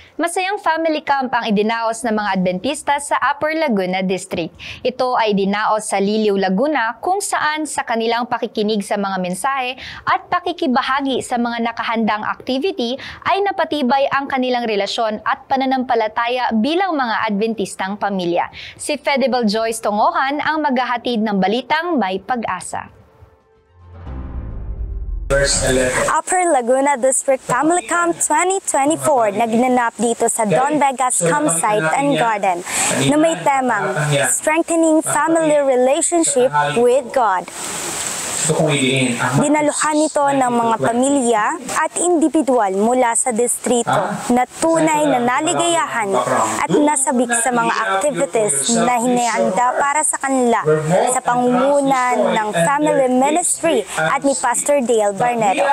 Masayang family camp ang idinaos ng mga Adventista sa Upper Laguna District. Ito ay idinaos sa Liliw, Laguna kung saan sa kanilang pakikinig sa mga mensahe at pakikibahagi sa mga nakahandang activity ay napatibay ang kanilang relasyon at pananampalataya bilang mga Adventistang pamilya. Si Fedibel Joyce Tongohan ang maghahatid ng balitang may pag-asa. Upper Laguna District Family Camp 2024 nagnanap dito sa Don Vegas Campsite and Garden na may temang Strengthening Family Relationship with God. Dinaluhan ito ng mga pamilya at individual mula sa distrito na tunay na naligayahan at nasabik sa mga activities na hinihanda para sa kanila sa pangunguna ng Family Ministry at ni Pastor Dale Barnedo.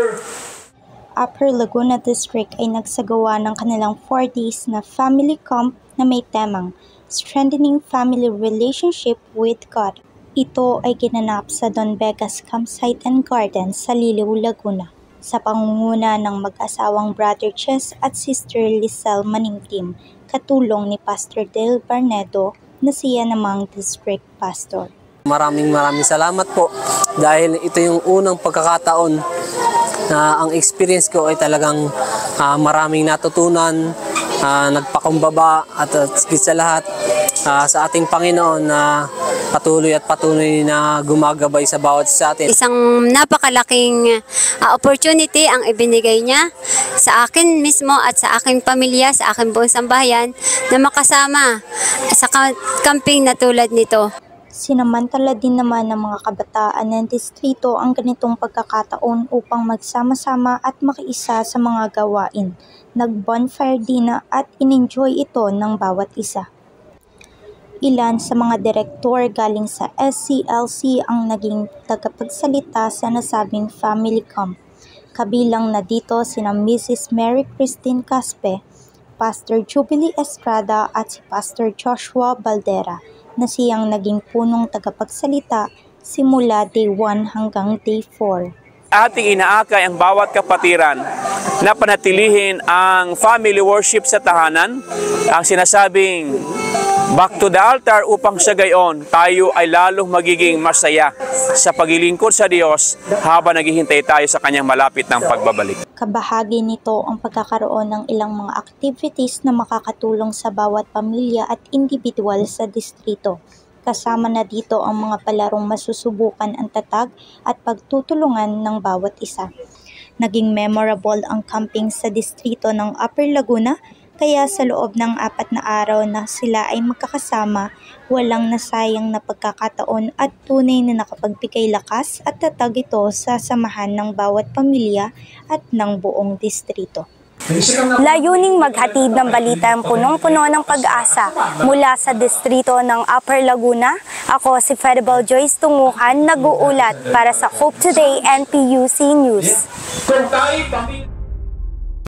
Upper Laguna District ay nagsagawa ng kanilang 4 days na family camp na may temang Strengthening Family Relationship with God. Ito ay ginanap sa Don Vegas Campsite and Garden sa Liliw, Laguna sa pangunguna ng mag-asawang Brother Ches at Sister Lisel Manimtim, katulong ni Pastor Dale Barnedo na siya namang District Pastor. Maraming salamat po dahil ito yung unang pagkakataon na ang experience ko ay talagang maraming natutunan, nagpakumbaba at higit sa lahat sa ating Panginoon na patuloy na gumagabay sa bawat sa atin. Isang napakalaking opportunity ang ibinigay niya sa akin mismo at sa aking pamilya, sa aking buong sambahayan na makasama sa camping na tulad nito. Sinamantala din naman ng mga kabataan ng distrito ang ganitong pagkakataon upang magsama-sama at makiisa sa mga gawain. Nag-bonfire dinner at in-enjoy ito ng bawat isa. Ilan sa mga direktor galing sa SCLC ang naging tagapagsalita sa nasabing family camp. Kabilang na dito sina Mrs. Mary Christine Caspe, Pastor Jubilee Estrada at si Pastor Joshua Baldera na siyang naging punong tagapagsalita simula day 1 hanggang day 4. Ating inaakay ang bawat kapatiran na panatilihin ang family worship sa tahanan, ang sinasabing back to the altar upang sa gayon tayo ay lalong magiging masaya sa paglilingkod sa Diyos habang naghihintay tayo sa Kanyang malapit ng pagbabalik. Kabahagi nito ang pagkakaroon ng ilang mga activities na makakatulong sa bawat pamilya at individual sa distrito. Kasama na dito ang mga palarong masusubukan ang tatag at pagtutulungan ng bawat isa. Naging memorable ang camping sa distrito ng Upper Laguna, kaya sa loob ng 4 na araw na sila ay magkakasama, walang nasayang na pagkakataon at tunay na nakapagbigay lakas at tatag ito sa samahan ng bawat pamilya at ng buong distrito. Layuning maghatid ng balitang punong-puno ng pag-asa mula sa distrito ng Upper Laguna. Ako si Fedibel Joyce Tongohan, nag-uulat para sa Hope Today NPUC News.